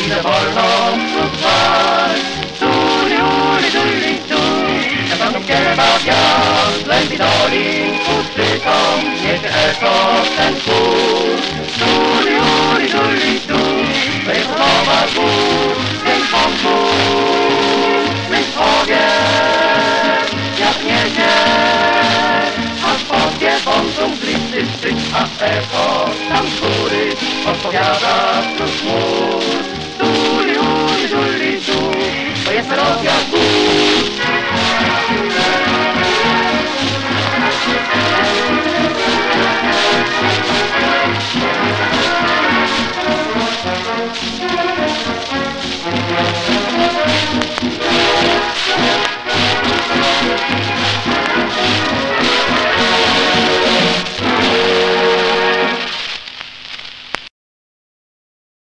że wolno wśród walk. Tuli, uli, tuli, tu. Na samym śpiewa gwiazd, lębi dolin, pustyką, niesie echo ten chór. Tuli, uli, tuli, tu. To jest nowa gór, dzień powór, myśl ogień, jak niesie. Aż podwie wątą bliscy szczyt, a echo tam z góry odpowiada wśród chmur. Tuli, uli, tuli, tu. To jest melodia gór.